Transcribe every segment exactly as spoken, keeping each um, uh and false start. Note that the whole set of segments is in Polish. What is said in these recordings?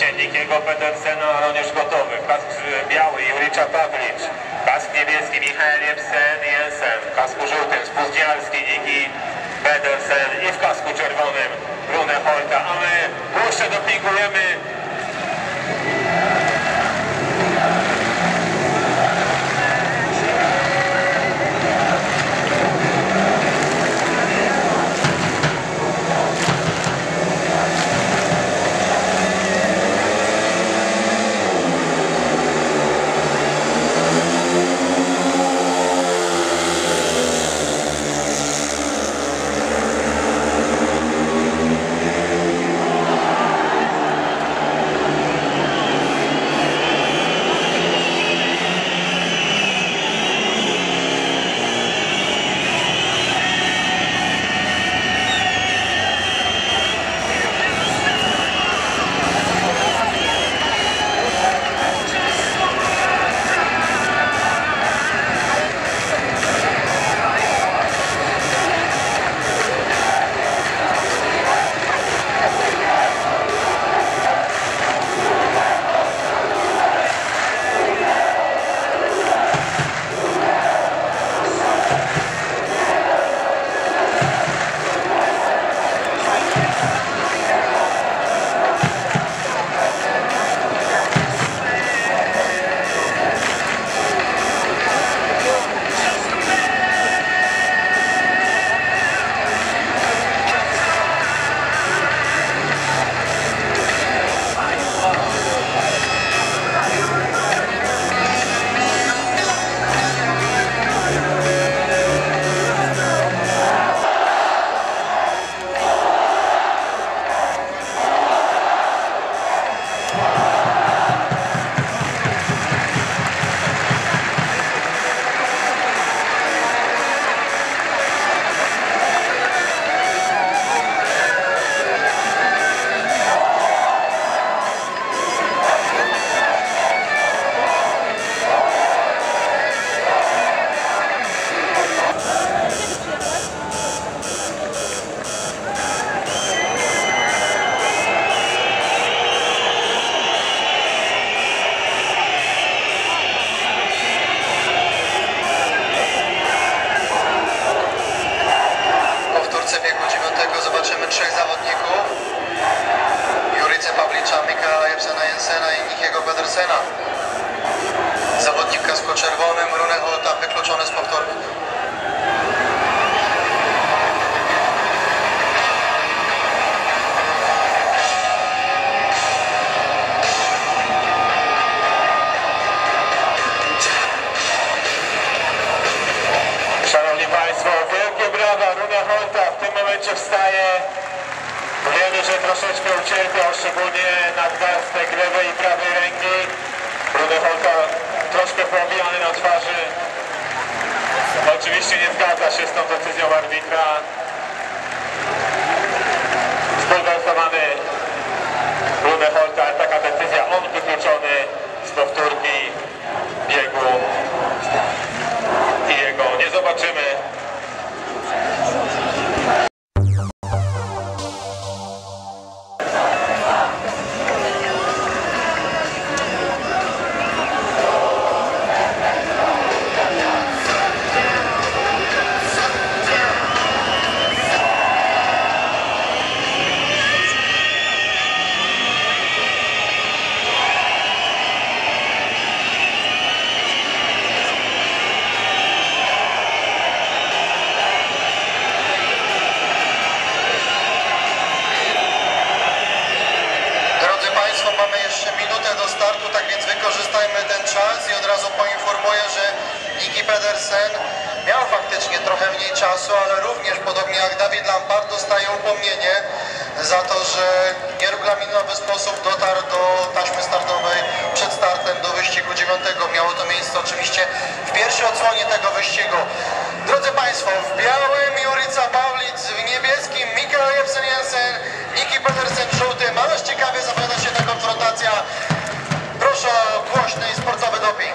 cień Nikiego Pedersena, ale on już gotowy. Kask biały Juricza Pawlicz, kask niebieski Michał Jebsen Jensen, w kasku żółtym Spóźnialski Niki Pedersen i w kasku czerwonym Rune Holta, a my jeszcze dopingujemy. Trzech zawodników: Juricę Pawlicza, Michaela Jebsena Jensena i Nikiego Pedersena. Zawodnik w kasku czerwonym Rune Holta wykluczony z powtórki. Szanowni Państwo, wielkie brawa, Rune Holta w tym momencie wstaje. Wiemy, że troszeczkę ucierpiał, szczególnie nadgarstek lewej i prawej ręki. Rune Holta troszkę pobijany na twarzy. Oczywiście nie zgadza się z tą decyzją arbitra. Zbulwersowany Rune Holta, ale taka decyzja, on wykluczony z powtórki biegu i jego nie zobaczymy. Mamy jeszcze minutę do startu, tak więc wykorzystajmy ten czas i od razu poinformuję, że Niki Pedersen miał faktycznie trochę mniej czasu, ale również podobnie jak Dawid Lampard dostaje upomnienie za to, że w nieregulaminowy sposób dotarł do taśmy startowej przed startem do wyścigu dziewiątego. Miało to miejsce oczywiście w pierwszej odsłonie tego wyścigu. Drodzy Państwo, w białym Jurica Pawlicz, w niebieskim Michael Jebsen Jensen, Niki Pedersen w żółtym. Ależ ciekawie zapowiada się ta konfrontacja. Proszę o głośny i sportowy doping.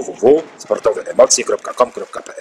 w w w kropka sportowe emocje kropka com kropka p l.